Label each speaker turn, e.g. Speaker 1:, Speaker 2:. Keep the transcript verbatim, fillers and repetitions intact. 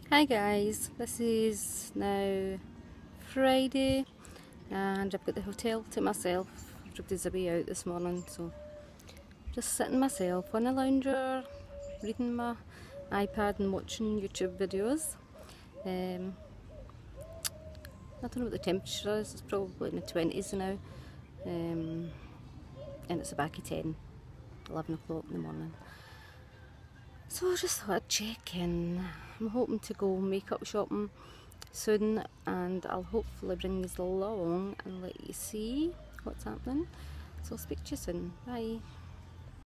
Speaker 1: Hi guys, this is now Friday and I've got the hotel to myself. I've dropped the Zibby out this morning, so just sitting myself on a lounger, reading my iPad and watching YouTube videos. Um, I don't know what the temperature is, it's probably in the twenties now, um, and it's about ten, eleven o'clock in the morning. So I just thought I'd check in. I'm hoping to go makeup shopping soon and I'll hopefully bring you along and let you see what's happening. So I'll speak to you soon. Bye.